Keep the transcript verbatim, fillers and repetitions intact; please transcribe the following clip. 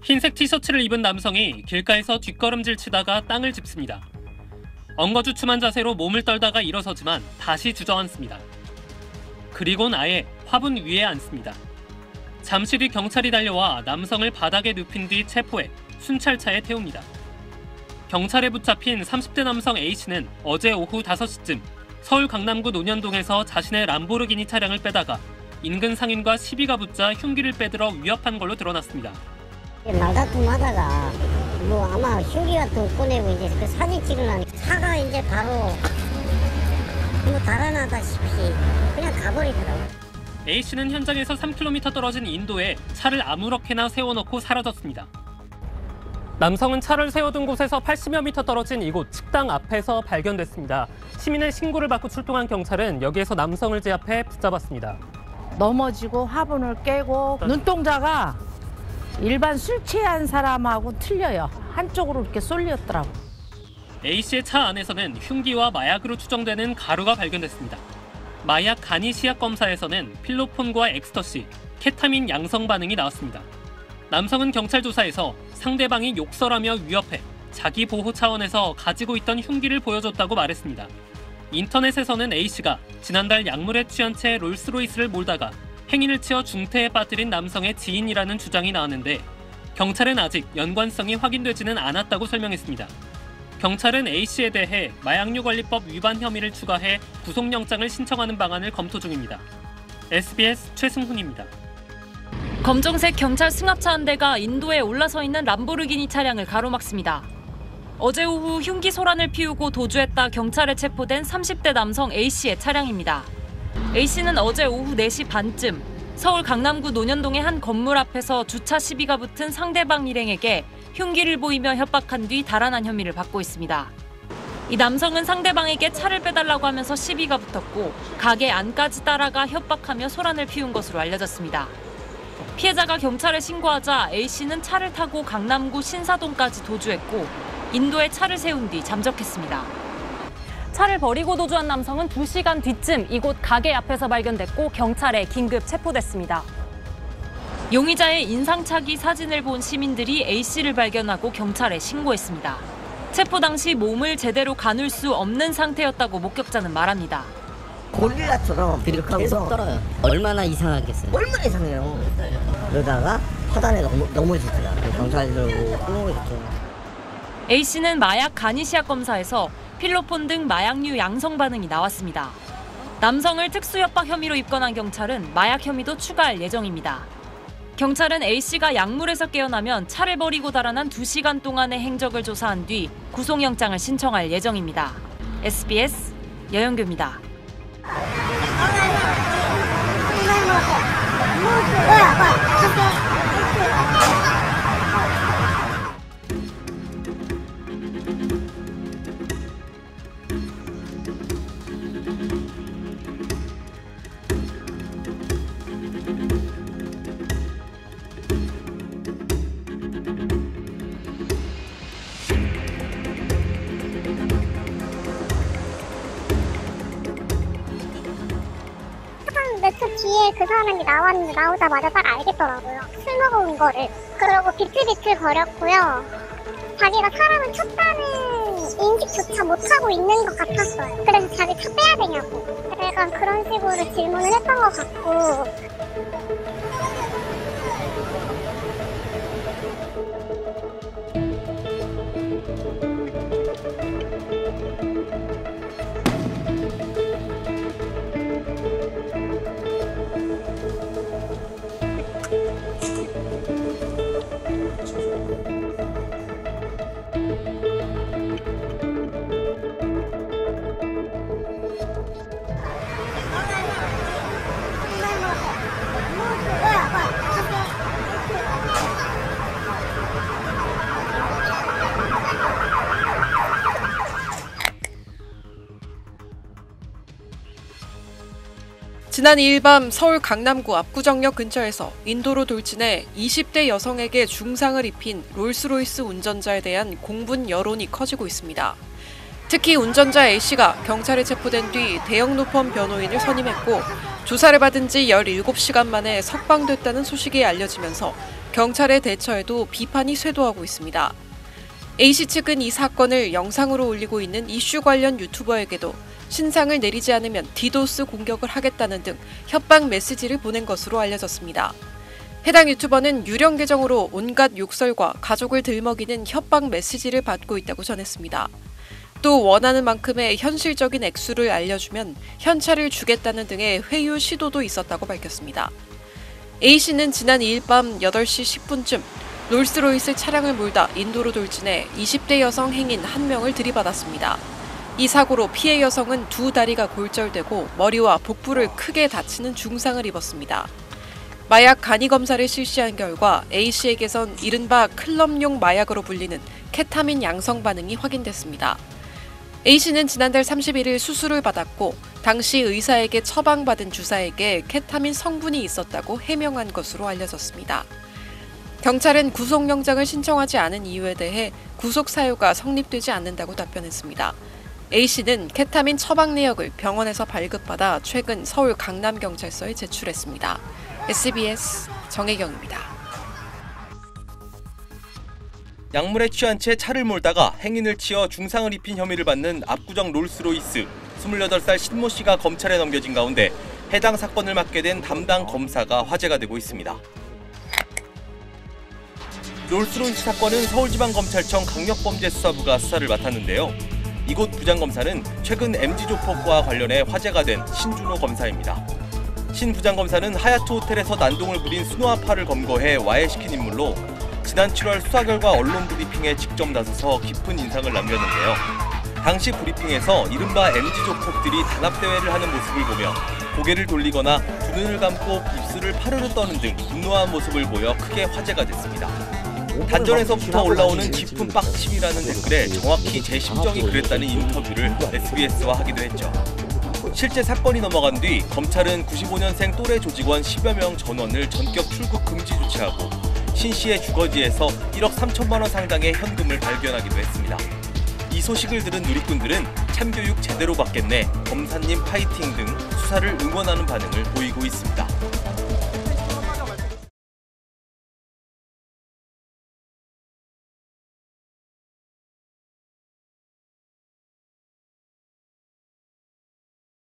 흰색 티셔츠를 입은 남성이 길가에서 뒷걸음질 치다가 땅을 짚습니다. 엉거주춤한 자세로 몸을 떨다가 일어서지만 다시 주저앉습니다. 그리곤 아예 화분 위에 앉습니다. 잠시 뒤 경찰이 달려와 남성을 바닥에 눕힌 뒤 체포해 순찰차에 태웁니다. 경찰에 붙잡힌 삼십 대 남성 A씨는 어제 오후 다섯 시쯤 서울 강남구 논현동에서 자신의 람보르기니 차량을 빼다가 인근 상인과 시비가 붙자 흉기를 빼들어 위협한 걸로 드러났습니다. 말다툼 하다가 뭐 아마 흉기 같은 거 꺼내고 이제 그 사진 찍으려니 차가 이제 바로 뭐 달아나다시피 그냥 가버리더라고요. A씨는 현장에서 삼 킬로미터 떨어진 인도에 차를 아무렇게나 세워놓고 사라졌습니다. 남성은 차를 세워둔 곳에서 팔십여 미터 떨어진 이곳 식당 앞에서 발견됐습니다. 시민의 신고를 받고 출동한 경찰은 여기에서 남성을 제압해 붙잡았습니다. 넘어지고 화분을 깨고 눈동자가 일반 술 취한 사람하고 틀려요. 한쪽으로 이렇게 쏠렸더라고. A씨의 차 안에서는 흉기와 마약으로 추정되는 가루가 발견됐습니다. 마약 간이 시약 검사에서는 필로폰과 엑스터시, 케타민 양성 반응이 나왔습니다. 남성은 경찰 조사에서 상대방이 욕설하며 위협해 자기 보호 차원에서 가지고 있던 흉기를 보여줬다고 말했습니다. 인터넷에서는 A씨가 지난달 약물에 취한 채 롤스로이스를 몰다가 행인을 치어 중태에 빠뜨린 남성의 지인이라는 주장이 나왔는데 경찰은 아직 연관성이 확인되지는 않았다고 설명했습니다. 경찰은 A씨에 대해 마약류관리법 위반 혐의를 추가해 구속영장을 신청하는 방안을 검토 중입니다. 에스비에스 최승훈입니다. 검정색 경찰 승합차 한 대가 인도에 올라서 있는 람보르기니 차량을 가로막습니다. 어제 오후 흉기 소란을 피우고 도주했다 경찰에 체포된 삼십 대 남성 A씨의 차량입니다. A씨는 어제 오후 네 시 반쯤 서울 강남구 논현동의 한 건물 앞에서 주차 시비가 붙은 상대방 일행에게 흉기를 보이며 협박한 뒤 달아난 혐의를 받고 있습니다. 이 남성은 상대방에게 차를 빼달라고 하면서 시비가 붙었고 가게 안까지 따라가 협박하며 소란을 피운 것으로 알려졌습니다. 피해자가 경찰에 신고하자 A씨는 차를 타고 강남구 신사동까지 도주했고 인도에 차를 세운 뒤 잠적했습니다. 차를 버리고 도주한 남성은 두 시간 뒤쯤 이곳 가게 앞에서 발견됐고 경찰에 긴급 체포됐습니다. 용의자의 인상착의 사진을 본 시민들이 A씨를 발견하고 경찰에 신고했습니다. 체포 당시 몸을 제대로 가눌 수 없는 상태였다고 목격자는 말합니다. 고릴라처럼 계속 떨어요. 얼마나 이상하겠어요? 얼마나 이상해요. 그러다가 화단에 넘어, 넘어지더라고요. 경찰들고 넘어졌죠. A씨는 마약 간이시약 검사에서 필로폰 등 마약류 양성 반응이 나왔습니다. 남성을 특수협박 혐의로 입건한 경찰은 마약 혐의도 추가할 예정입니다. 경찰은 A씨가 약물에서 깨어나면 차를 버리고 달아난 두 시간 동안의 행적을 조사한 뒤 구속영장을 신청할 예정입니다. 에스비에스 여영규입니다. 몇 초 뒤에 그 사람이 나왔는데 나오자마자 딱 알겠더라고요. 술 먹어온 거를. 그러고 비틀비틀 거렸고요. 자기가 사람을 쳤다는 인식조차 못하고 있는 것 같았어요. 그래서 자기 차 빼야 되냐고. 약간 그런 식으로 질문을 했던 것 같고. 지난 이 일 밤 서울 강남구 압구정역 근처에서 인도로 돌진해 이십 대 여성에게 중상을 입힌 롤스로이스 운전자에 대한 공분 여론이 커지고 있습니다. 특히 운전자 A씨가 경찰에 체포된 뒤 대형 로펌 변호인을 선임했고 조사를 받은 지 열일곱 시간 만에 석방됐다는 소식이 알려지면서 경찰의 대처에도 비판이 쇄도하고 있습니다. A씨 측은 이 사건을 영상으로 올리고 있는 이슈 관련 유튜버에게도 신상을 내리지 않으면 디도스 공격을 하겠다는 등 협박 메시지를 보낸 것으로 알려졌습니다. 해당 유튜버는 유령 계정으로 온갖 욕설과 가족을 들먹이는 협박 메시지를 받고 있다고 전했습니다. 또 원하는 만큼의 현실적인 액수를 알려주면 현찰을 주겠다는 등의 회유 시도도 있었다고 밝혔습니다. A씨는 지난 이일 밤 여덟 시 십 분쯤 롤스로이스 차량을 몰다 인도로 돌진해 이십 대 여성 행인 한 명을 들이받았습니다. 이 사고로 피해 여성은 두 다리가 골절되고 머리와 복부를 크게 다치는 중상을 입었습니다. 마약 간이 검사를 실시한 결과 A씨에게선 이른바 클럽용 마약으로 불리는 케타민 양성 반응이 확인됐습니다. A씨는 지난달 삼십일일 수술을 받았고 당시 의사에게 처방받은 주사에게 케타민 성분이 있었다고 해명한 것으로 알려졌습니다. 경찰은 구속영장을 신청하지 않은 이유에 대해 구속 사유가 성립되지 않는다고 답변했습니다. A씨는 케타민 처방 내역을 병원에서 발급받아 최근 서울 강남경찰서에 제출했습니다. 에스비에스 정혜경입니다. 약물에 취한 채 차를 몰다가 행인을 치어 중상을 입힌 혐의를 받는 압구정 롤스로이스 스물여덟 살 신모 씨가 검찰에 넘겨진 가운데 해당 사건을 맡게 된 담당 검사가 화제가 되고 있습니다. 롤스로이스 사건은 서울지방검찰청 강력범죄수사부가 수사를 맡았는데요. 이곳 부장검사는 최근 엠지 조폭과 관련해 화제가 된 신준호 검사입니다. 신 부장검사는 하얏트 호텔에서 난동을 부린 순호아파를 검거해 와해시킨 인물로 지난 칠월 수사 결과 언론 브리핑에 직접 나서서 깊은 인상을 남겼는데요. 당시 브리핑에서 이른바 엠지 조폭들이 단합대회를 하는 모습을 보며 고개를 돌리거나 두 눈을 감고 입술을 파르르 떠는 등 분노한 모습을 보여 크게 화제가 됐습니다. 단전에서부터 올라오는 깊은 빡침이라는 댓글에 정확히 제 심정이 그랬다는 인터뷰를 에스비에스와 하기도 했죠. 실제 사건이 넘어간 뒤 검찰은 구십오 년생 또래 조직원 십여 명 전원을 전격 출국 금지 조치하고 신 씨의 주거지에서 일억 삼천만 원 상당의 현금을 발견하기도 했습니다. 이 소식을 들은 누리꾼들은 참교육 제대로 받겠네, 검사님 파이팅 등 수사를 응원하는 반응을 보이고 있습니다.